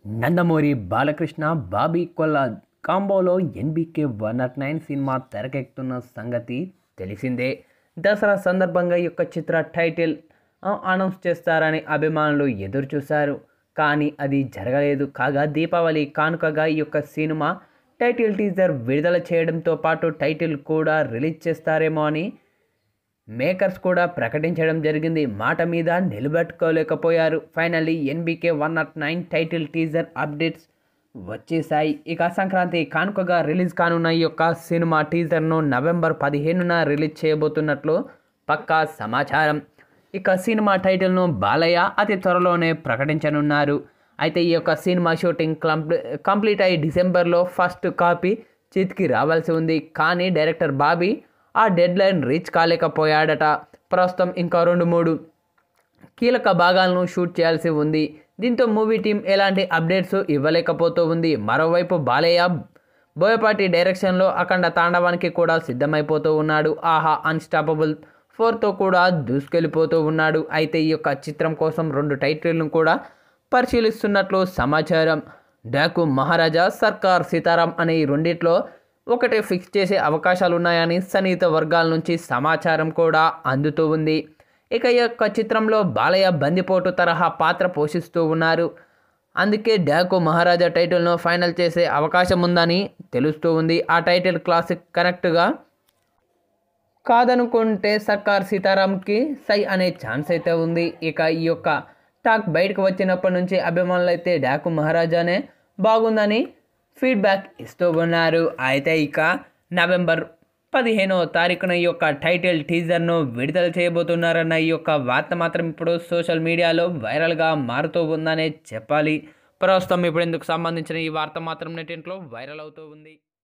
నందమూరి బాలకృష్ణ బాబీ కొల్లా కాంబోలో NBK 109 cinema తెరకెక్కుతున్న సంగతి తెలిసిందే. దసరా సందర్భంగా ఈ యొక్క చిత్ర టైటిల్ అనౌన్స్ చేస్తారని అభిమానులు ఎదురుచూశారు. కానీ అది జరగలేదు. కాగా దీపావళి కానుకగా ఈ యొక్క సినిమా టైటిల్ టీజర్ విడుదల చేయడంతో పాటు టైటిల్ కూడా రిలీజ్ చేస్తారేమో అని మేకర్స్ కూడా ప్రకటించడం జరిగింది. మాట మీద నిలబెట్టుకోలేకపోయారు. Finally NBK 109 title teaser updates వచ్చేసాయి. ఇక సంక్రాంతి కానుకగా రిలీజ్ కానున్న ఈ యొక్క సినిమా టీజర్ను నవంబర్ 15న రిలీజ్ చేయబోతున్నట్లు పక్కా సమాచారం. ఇక సినిమా టైటిల్ను బాలయ్య అతి త్వరలోనే ప్రకటించనున్నారు. అయితే ఈ యొక్క సినిమా షూటింగ్ కంప్లీట్ అయ్యి డిసెంబర్లో ఫస్ట్ కాపీ చేతికి రావాల్సి ఉంది. కానీ డైరెక్టర్ బాబీ ఆ డెడ్లైన్ రీచ్ కాలేకపోయాడట. ప్రస్తుతం ఇంకా 2-3 కీలక భాగాలను షూట్ చేయాల్సి ఉంది. దీంతో మూవీ టీం ఎలాంటి అప్డేట్స్ ఇవ్వలేకపోతూ ఉంది. మరోవైపు బాలయ్య బోయపాటి డైరెక్షన్లో అఖండ తాండవానికి కూడా సిద్ధమైపోతూ ఉన్నాడు. ఆహా అన్స్టాపబుల్ 4తో కూడా దూసుకెళ్ళిపోతూ ఉన్నాడు. అయితే ఈ యొక్క చిత్రం కోసం 2 టైటిల్ను కూడా పరిశీలిస్తున్నట్లు సమాచారం. డాకు మహారాజా, సర్కార్ సీతారాం అనే ఈ రెండిట్లో ఒకటే ఫిక్స్ చేసే అవకాశాలున్నాయని సన్నిహిత వర్గాల నుంచి సమాచారం కూడా అందుతూ ఉంది. ఇక ఈ యొక్క చిత్రంలో బాలయ్య బందిపోటు తరహా పాత్ర పోషిస్తూ ఉన్నారు. అందుకే డాకు మహారాజా టైటిల్ను ఫైనల్ చేసే అవకాశం ఉందని తెలుస్తూ ఉంది. ఆ టైటిల్ క్లాసిక్ కనెక్ట్గా కాదనుకుంటే సర్కార్ సీతారాంకి సై అనే ఛాన్స్ అయితే ఉంది. ఇక ఈ యొక్క టాక్ బయటకు వచ్చినప్పటి నుంచి అభిమానులు అయితే డాకు మహారాజానే బాగుందని ఫీడ్బ్యాక్ ఇస్తూ ఉన్నారు. అయితే ఇక నవంబర్ 15వ తారీఖున ఈ యొక్క టైటిల్ టీజర్ను విడుదల చేయబోతున్నారన్న ఈ యొక్క వార్త మాత్రం ఇప్పుడు సోషల్ మీడియాలో వైరల్గా మారుతూ ఉందనే చెప్పాలి. ప్రస్తుతం ఇప్పుడు ఇందుకు సంబంధించిన ఈ వార్త మాత్రం నెట్టింట్లో వైరల్ అవుతూ ఉంది.